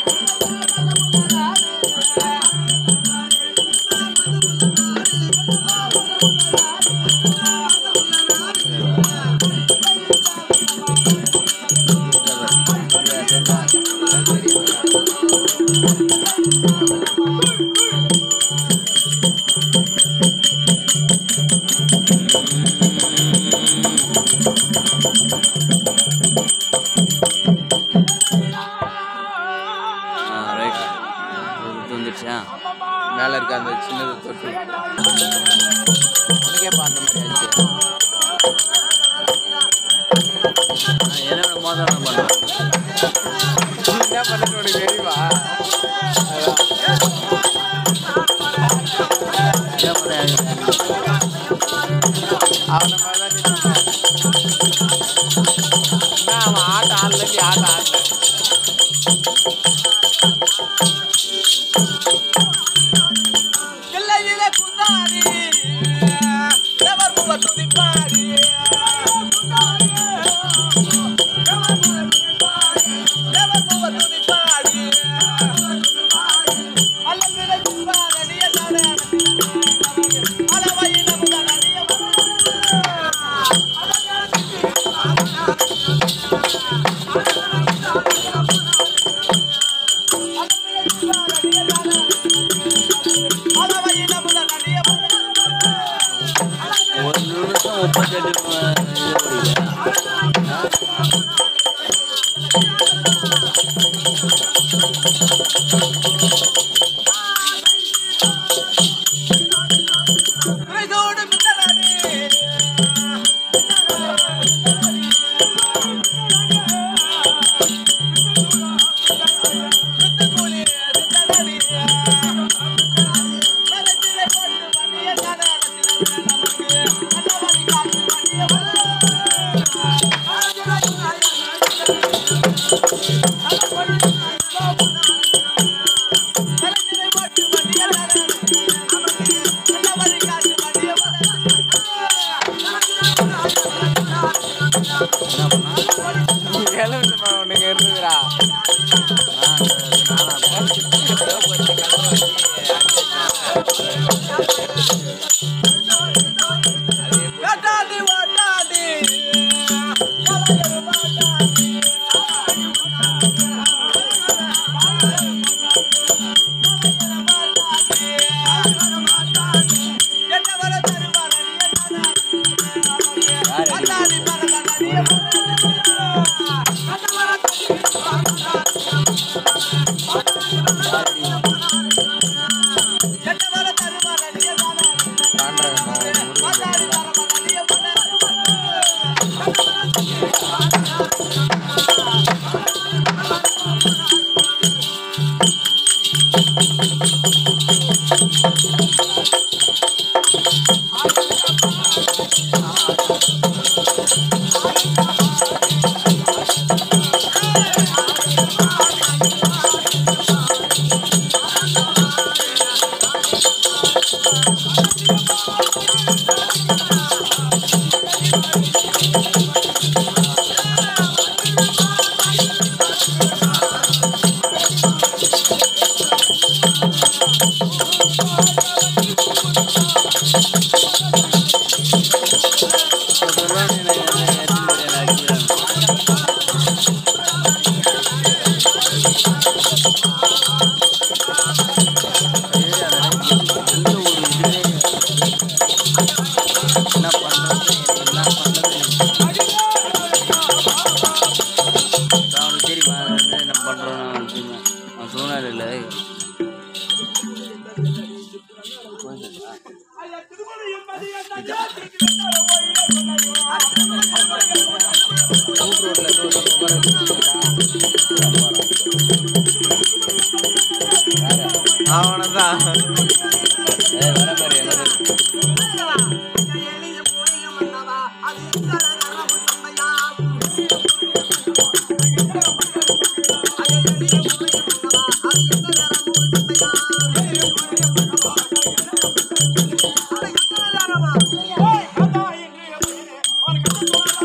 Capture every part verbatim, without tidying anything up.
மேல இருக்க அந்த சின்னது தொட்டு உனக்கேப்பா அந்த மாதிரி ஆச்சு. என்ன மோசம் பண்ண என்ன பண்ணு உனக்கு தெரியுமா? அவனை மாதிரிதான் அவன் ஆட்ட ஆடல ஆட்ட ஆடல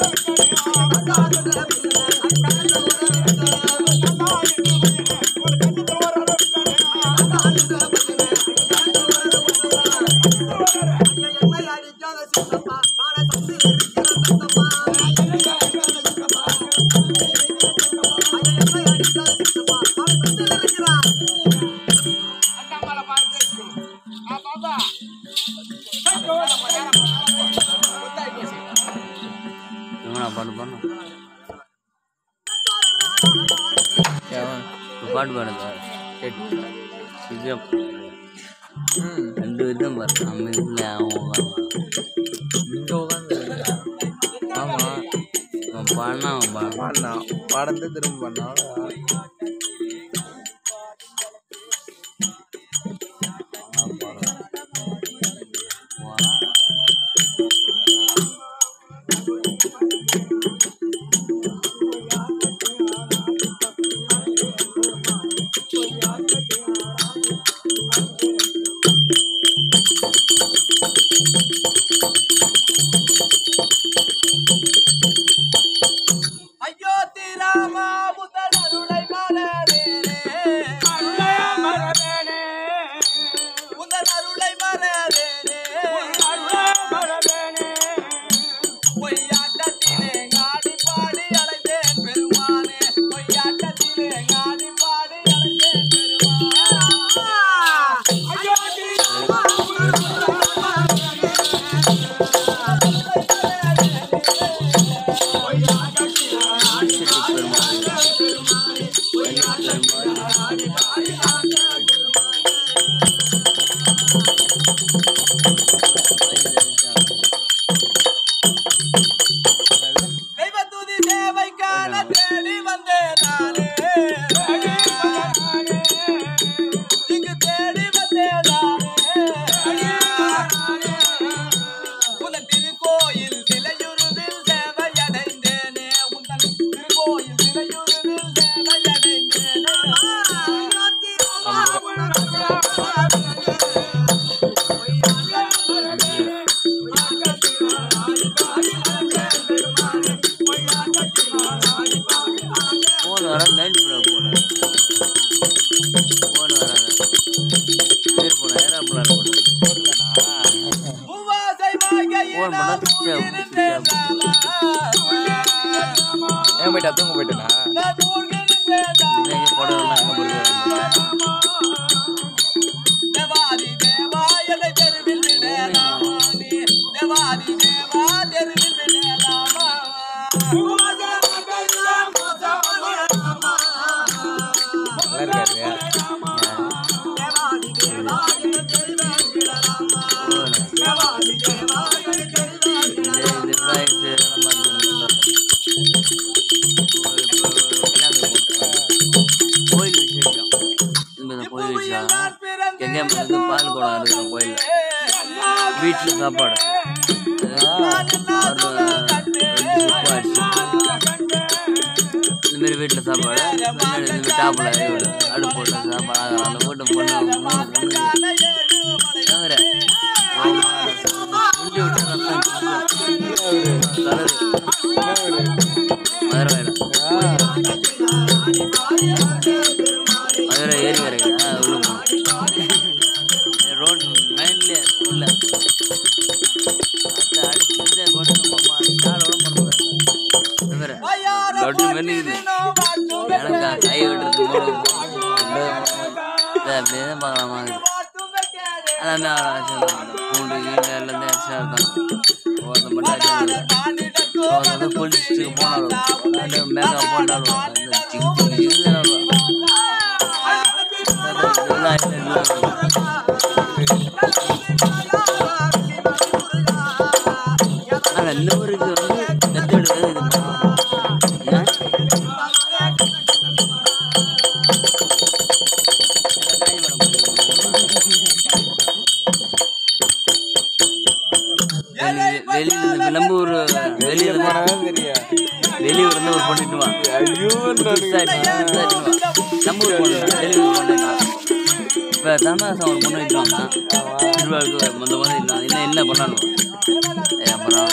Thank you. பாட்டு பாடுங்க ரெண்டு விதம் பாரு நம்ம இதுல ஆமா பாடினா பாடினா பாடத்தை திரும்ப பண்ணா ஏன் போயிட்டா தூங்க போயிட்டேனா நல்லா இருக்காரு பால் குடம் இருக்கிற கோயில் வீட்டில் சாப்பாடு இதுமாரி வீட்டில் சாப்பாடு டாப்பில் அடுப்பு போட்டு சாப்பாடு அந்த வீட்டு பொண்ணு மூணு பொண்ணு தவிர குஞ்சு விட்டு கலரு மதுரை மதுரை ஏரி வரைக்கும் உள்ள போகணும் ரோடு மெயின்லேயே உள்ள அடிச்சுட்டு கொண்டு லொட்டு மெல்லிக்குது எனக்கு கை விட்டுறது அப்படியே தான் பார்க்கலாமா எல்லாமே பூண்டு கீழே எல்லாமே அடிச்சா இருந்தாங்க ஒருத்தன் மட்டும் ஒருத்தன் குளிச்சுட்டு போனாலும் மேக்கப் போட்டாலும் ஆனால் இன்னொருக்கு வந்து நெத்து எடுக்கிறது இது வெளியில் விளம்பூர் வெளியில் வெளியூர் இருந்து ஒரு பண்ணிட்டு வா நம்ம ஊர் பொண்ணு வெளியூர் பொண்ணு இப்போ தமிழாசம் ஒரு பொண்ணு வைட்டு வாங்க திருவாரூருக்கு மொத்த மாதிரி இருந்தான் இன்னும் என்ன பண்ணணும் அப்புறம்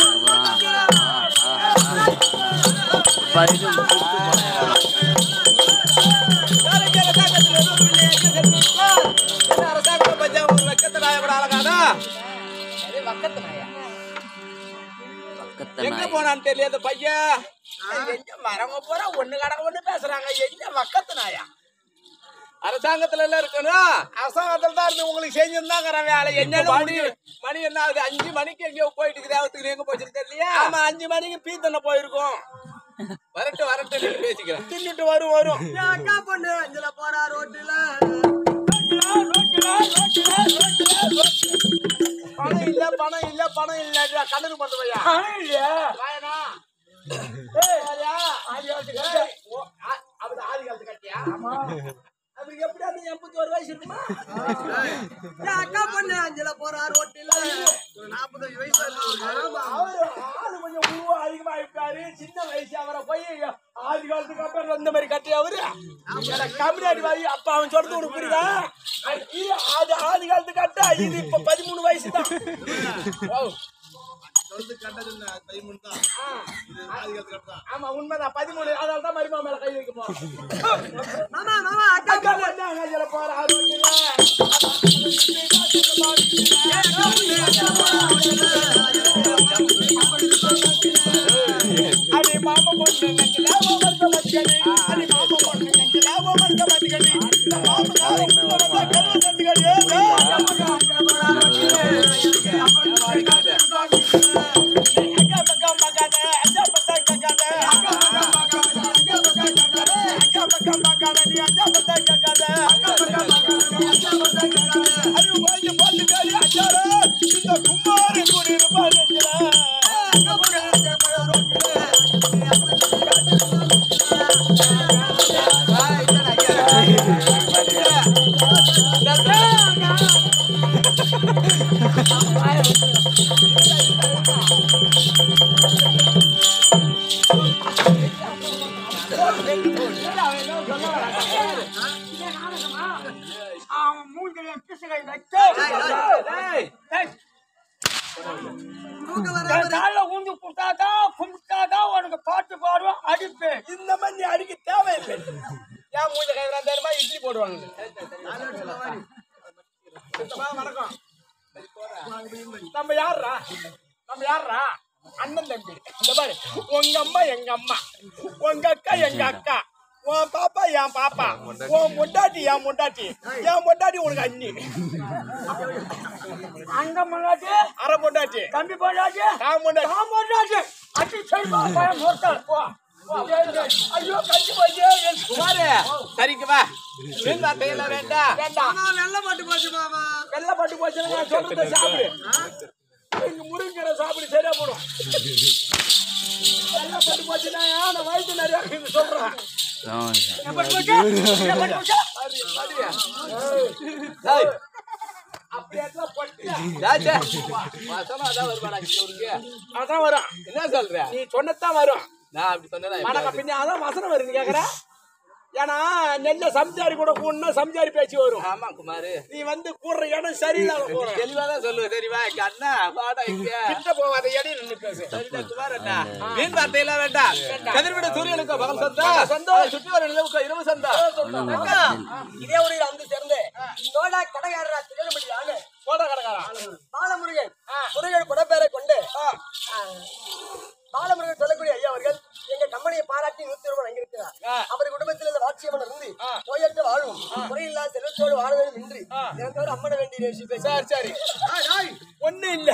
எங்க போனான்னு தெரியாத பையன் வரவங்க போற ஒண்ணு கடக்க ஒண்ணு பேசுறாங்க எங்க வக்கத்து நாயா அரசாங்கத்துல எல்லாம் இருக்கணும் அரசாங்கத்துல தான் இருந்து உங்களுக்கு செஞ்சிருந்தாங்கிற வேலை என்ன மணி மணி என்ன ஆகுது அஞ்சு மணிக்கு எங்கேயோ போயிட்டு தேவத்துக்கு எங்க போச்சுன்னு தெரியலையா ஆமா அஞ்சு மணிக்கு பீத்தனை போயிருக்கோம் வரட்டு வரட்டு பேசிக்கிறேன். தின்னுட்டு வரும் வரும். அக்கா பொண்ணு அஞ்சல போறா ரோட்டுல. பணம் இல்ல பணம் இல்ல பணம் இல்ல கண்ணு பண்ணுவையா பணம் இல்லையா? வாயனா அவரு ஆதி காலத்து கட்டியா? அவருக்கு எப்படி அது எண்பத்தி ஒரு வயசு இருக்குமா? அக்கா பொண்ணு அஞ்சல போறா ரோட்டுல. நாற்பத்தஞ்சு வயசு அவரு ஆளு கொஞ்சம் உருவம் அதிகமா இருக்காரு. சின்ன வயசு அவரை போய் ஆதி காலத்துக்கு அப்புறம் இந்த மாதிரி கட்டி அவரு கம்யூனிட்டி வாங்கி அப்ப அவன் சொல்றது உனக்கு புரியுதா? அது ஆதி காலத்து கட்டா இது இப்ப பதிமூணு வயசு தான். ஆமா உண்மைதான் பதிமூணு. அதனால தான் மருமா மேல கை வைக்க போறோம். மாமா மாமா அக்கா பொண்ணு போற அடி மாமா பொண்ணு நெஞ்சில வருத்த மதிக்கடி. அடி மாமா பொண்ணு நெஞ்சில வருத்த மதிக்கடி. குமாரி குடியிருப்பாரு ஊந்து குட்டாதான் கும்பிட்டாதான் உனக்கு பாட்டு பாடுவோம் அடிப்பேன். இந்த மாதிரி நீ அடிக்க தேவையில்லை. ஏன் மூஞ்ச கை தெரியுமா இட்லி போடுவாங்க. வணக்கம். நம்ம யாருடா நம்ம யாருடா அண்ணன் தம்பி. இந்த பாரு உங்க அம்மா எங்க அம்மா, உங்க அக்கா எங்க அக்கா, உன் பாப்பா என் பாப்பா, உன் முண்டாட்டி என் முண்டாட்டி, என் முண்டாட்டி உனக்கு அண்ணி. அங்க முன்னாடி அரை முண்டாட்டி, தம்பி பொண்டாட்டி, நான் முண்டாட்டி, நான் பொண்டாட்டி. அடி செல்வா பயம் மொத்தம் போ. ஐயோ கஞ்சி போச்சு குமாரு. சரிக்கு வா. மீன் வார்த்தையில வேண்டாம் வேண்டாம். வெள்ள பட்டு போச்சு மாமா. வெள்ள பட்டு போச்சு. நான் சொல்றத சாப்பிடு. இங்க முருங்கீரை சாப்பிடு சரியா போடும். வெள்ள பட்டு போச்சுன்னா நான் வயிற்று நிறைய சொல்றேன். அதான் வரும். என்ன சொல்ற? நீ சொன்னதான் வரும். நான் அப்படி சொன்னேன் பின்ன அதான் வசனம் வருது கேக்குற. ஏன்னா நெல்ல சம்சாரி கூட கூடனா சம்சாரி பேச்சு வரும். ஆமா குமாரு நீ வந்து கூடுற இடம் சரியில்லாம தெளிவாதான் சொல்லுவேன். தெரியுமா அண்ணா பாடா இங்க கிட்ட போவாத இடம் நின்று பேசு. சரிடா குமார் அண்ணா மீன் வார்த்தையெல்லாம் வேண்டாம். கதிர்விட சூரியனுக்கு பகல் சந்தா சந்தா சுற்றி வர நிலவுக்கு இரவு சந்தா. இதே ஒரு அந்த சேர்ந்து சோடா கடைக்காரரா திருநெல்வேலி ஆளு சோடா கடைக்காரா பாலமுருகன் முருகன் குடப்பேரை கொண்டு பாலமுருகன் சொல்லக்கூடிய ஐயா அவர்கள் எங்க கம்பெனியை பாராட்டி நூத்தி ரூபாய் வாங்கியிருக்கிறார். அவர் குடும்பத்தில் இந்த வாட்சியம்மன் இருந்து நோயற்ற வாழும் முறையில்லா செல்வத்தோடு வாழ வேண்டும் என்று எனக்கு அம்மன வேண்டிய சரி சரி ஒண்ணு இல்ல.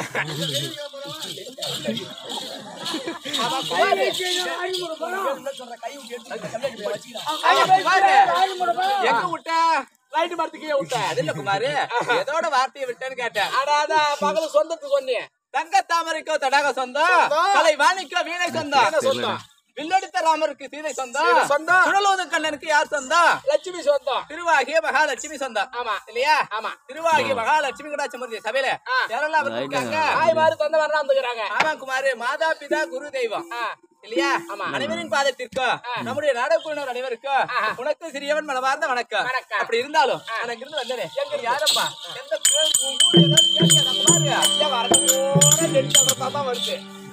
எங்க விட்ட ரைட்டு மரத்துக்கே விட்ட அது இல்ல குமாரு. எதோட வார்த்தையை விட்டேன்னு கேட்டேன். அடாதா பகல சொந்தத்துக்கு சொன்னேன். தங்க தாமரைக்கோ தடாக சொந்தம், கலை வாணிக்கோ வீணை சொந்தம் சொந்தம், வில்லடித்த ராமருக்கு சீதை சொந்தம் சொந்தம், சுழலோது கண்ணனுக்கு யார் சொந்தம்? லட்சுமி சொந்தம். திருவாகிய மகாலட்சுமி சொந்தம். ஆமா இல்லையா? ஆமா திருவாகிய மகாலட்சுமி கடாட்சி சபையில யாரெல்லாம் இருக்காங்க? ஆய் மாறு தந்த வரலாம் வந்துக்கிறாங்க. ஆமா குமாரு மாதா பிதா குரு தெய்வம் இல்லையா? ஆமா அனைவரின் பாதத்திற்கும் நம்முடைய நாடகக்குழுவினர் அனைவருக்கும் உனக்கு சிறியவன் மனமார்ந்த வணக்கம். அப்படி இருந்தாலும் நான் இங்கிருந்து வந்தேன். எங்க யாரப்பா எந்த பேர் ஊர் ஏதாவது கேட்க பாரு ஐயா வரணும் நெடுதான் வருது.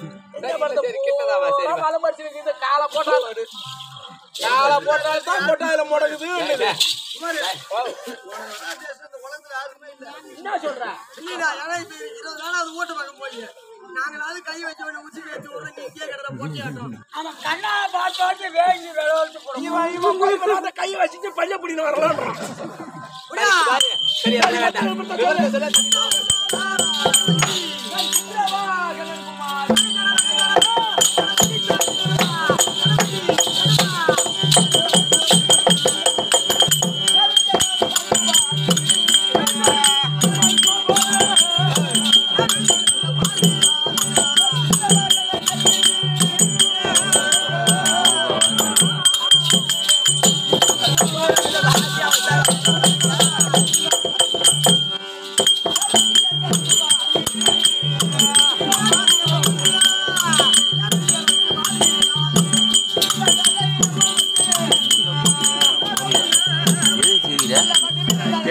காலை போட்டாலும் காலை போட்டால்தான் கொட்டாயில முடங்குது. என்ன சொல்ற? இருபது நாள் அது ஓட்டு பக்கம் போய் நாங்களாவது கை வச்சு உச்சி வச்சு விடுறீங்க. இங்கே கிடற போட்டியாட்டம் அவன் கண்ணா பார்த்து வேங்கி விளையாட்டு போடுவான். கை வச்சுட்டு பையன் பிடின்னு வரலாம். சரி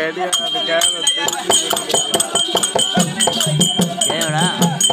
ஏடா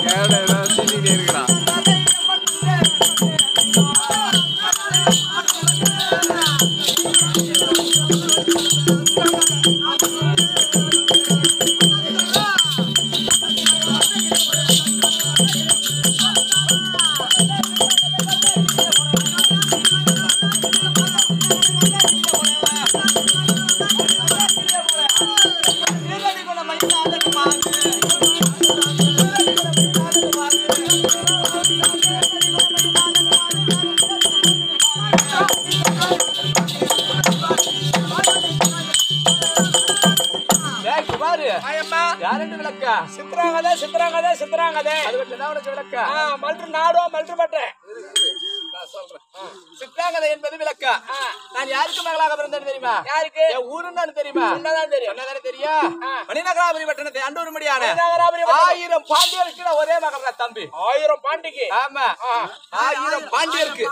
விளக்கா சித்திராங்கதே சித்திராங்கதே சித்திராங்கதே அது உனக்கு விளக்கா மல்று நாடோ மல்று பட்டேன் சொல்றேன் சித்திராங்கதை என்பது விளக்கா நான் யாருக்கு மகளாக பிறந்தேன் தெரியுமா யாருக்கு என் ஊருன்னு தெரியுமா என்னதான் தெரியும் என்னதானே தெரியும் மணிநகராபுரி பட்டணத்தை அண்டூர் முடியான ஆயிரம் பாண்டியருக்கு ஒரே மகன் தம்பி ஆயிரம் பாண்டிக்கு ஆமா ஆயிரம் பாண்டியருக்கு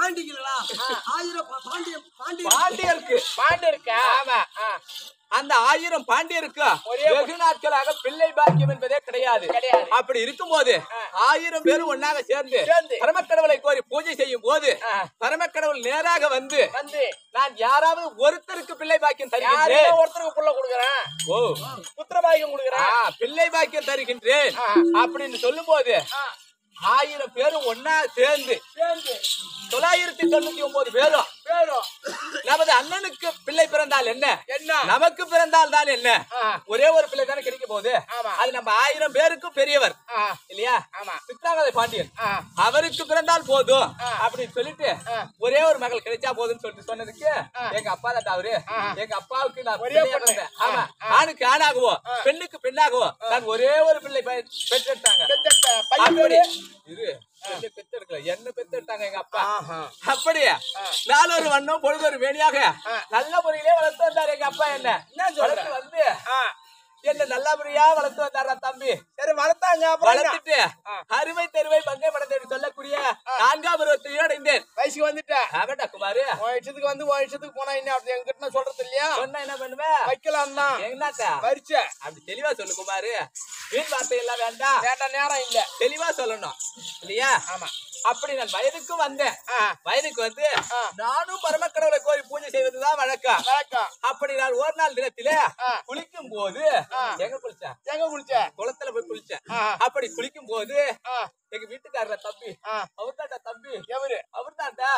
பாண்டியருக்கு பாண்டியருக்கு ஆமா அந்த ஆயிரம் பாண்டியருக்கு வெகு நாட்களாக பிள்ளை பாக்கியம் என்பதே கிடையாது அப்படி இருக்கும் போது ஆயிரம் பேரும் ஒன்னாக சேர்ந்து பரமக்கடவுளை கோரி பூஜை செய்யும் போது பரமக்கடவுள் நேராக வந்து நான் யாராவது ஒருத்தருக்கு பிள்ளை பாக்கியம் தருகிறேன் ஒருத்தருக்கு புள்ள கொடுக்கிறேன் ஓ புத்திர பாக்கியம் கொடுக்கிறேன் பிள்ளை பாக்கியம் தருகின்றேன் அப்படின்னு சொல்லும் போது ஆயிரம் பேரும் ஒன்னா சேர்ந்து தொள்ளாயிரத்தி தொண்ணூத்தி ஒன்பது பேரும் நமது அண்ணனுக்கு பிள்ளை பிறந்தால் என்ன என்ன நமக்கு பிறந்தால் தான் என்ன ஒரே ஒரு பிள்ளை தானே கிடைக்க போகுது அது நம்ம ஆயிரம் பேருக்கும் பெரியவர் இல்லையா சித்திராங்கதை பாண்டியன் அவருக்கு பிறந்தால் போதும் அப்படின்னு சொல்லிட்டு ஒரே ஒரு மகள் கிடைச்சா போதும்னு சொல்லிட்டு சொன்னதுக்கு எங்க அப்பா தான் அவரு எங்க அப்பாவுக்கு நான் ஒரே பிறந்தேன் ஆமா ஆணுக்கு ஆணாகவோ பெண்ணுக்கு பெண்ணாகவோ நான் ஒரே ஒரு பிள்ளை பெற்றெடுத்தாங்க இரு பெத்தெடுக்கல என்ன பெத்தெடுத்தாங்க எங்க அப்பா அப்படியே நாலொரு வண்ணம் பொழுதொரு வேணியாக நல்ல முறையிலே வளர்த்து வந்தாரு எங்க அப்பா என்ன வளர்த்து வந்து என்ன நல்ல முறையா வளர்த்து வந்தாரா தம்பி சரி வளர்த்தாங்க வளர்த்துட்டு அருமை தெருவை பங்கை படத்தை சொல்லக்கூடிய நான்காம் பருவத்தையும் அடைந்தேன் வயசுக்கு வந்துட்டேன் ஆமாடா குமாரு வயசுக்கு வந்து வயசுக்கு போனா என்ன அப்படி எங்கிட்ட சொல்றது இல்லையா சொன்னா என்ன பண்ணுவேன் வைக்கலாம் தான் எங்கனாட்டா பறிச்ச அப்படி தெளிவா சொல்லு குமாரு வீண் வார்த்தை எல்லாம் வேண்டாம் வேண்டாம் நேரம் இல்ல தெளிவா சொல்லணும் இல்லையா ஆமா அப்படி நான் வயதுக்கு வந்தேன் வயதுக்கு வந்து நானும் பரமக்கடவுளை கோரி பூஜை செய்வதுதான் வழக்கம் வழக்கம் அப்படி நான் ஒரு நாள் தினத்தில குளிக்கும் போது எங்க குளிச்சேன் எங்க குளிச்ச குளத்துல போய் குளிச்சேன் அப்படி குளிக்கும் போது எங்க வீட்டுக்காரர் தம்பி அவர்தான்டா தம்பி எவரு அவர்தான்டா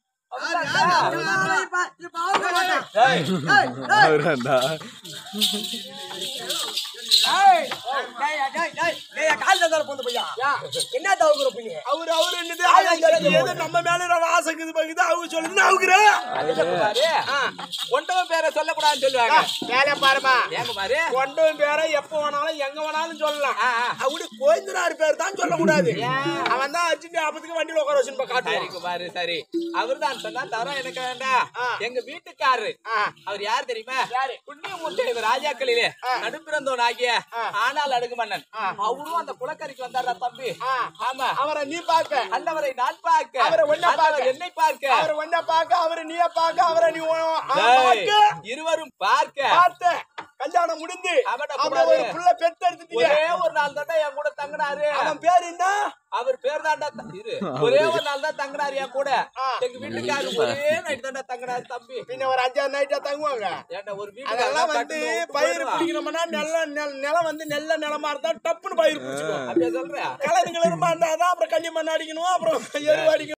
என்ன தவக்குற பையன் அவரு அவரு என்னது நம்ம மேல ஆசைக்குது பகுது அவங்க சொல்லுது அவுக்குற கொண்டவன் பேரை சொல்லக்கூடாதுன்னு சொல்லுவாங்க வேலை பாருமா ஏங்க பாரு கொண்டவன் பேரை எப்ப வேணாலும் எங்க வேணாலும் சொல்லலாம் அப்படி கோயந்தனார் பேர் தான் சொல்லக்கூடாது அவன் தான் அர்ஜென்ட் ஆபத்துக்கு வண்டியில உட்கார வச்சு காட்டுவாங்க பாரு சரி அவர் தான் சொன்னா தவிர எனக்கு வேண்டாம் எங்க வீட்டுக்காரரு அவர் யாரு தெரியுமா புண்ணியமூர்த்தி ராஜாக்களிலே நடுப்பிறந்தோன் ஆகிய ஆனால் அடுக்கு மன்னன் அவரும் அந்த குளக்கரைக்கு வந்தாரா தம்பி ஆமா அவரை நீ பார்க்க அல்லவரை நான் பார்க்க அவரை ஒன்ன பார்க்க என்னை பார்க்க அவரை ஒன்ன பார்க்க அவரை நீய பார்க்க அவரை நீ இருவரும் பார்க்க பார்த்த கல்யாணம் முடிந்து அவர் ஒரு புள்ள பெத்தெடுத்துட்டீங்க ஒரே ஒரு நாள் தான் என் கூட தங்கினாரு அவன் பேர் என்ன அவர் பேர் தான்டா இரு ஒரே ஒரு நாள் தான் தங்கினாரு என் கூட எங்க வீட்டுக்காரு ஒரே நைட் தான்டா தங்கினாரு தம்பி பின்ன ஒரு அஞ்சாறு நைட்டா தங்குவாங்க ஏன்டா ஒரு வீட்டுக்கு வந்து பயிர் பிடிக்கணும்னா நல்ல நிலம் வந்து நெல்ல நிலமா இருந்தா டப்புன்னு பயிர் பிடிச்சிக்கும் அப்படியே சொல்றேன் கலரு கிளறுமா இருந்தாதான் அப்புறம் கள்ளி மண் அடிக்கணும் அப்புறம் எருவு அடிக்கணும்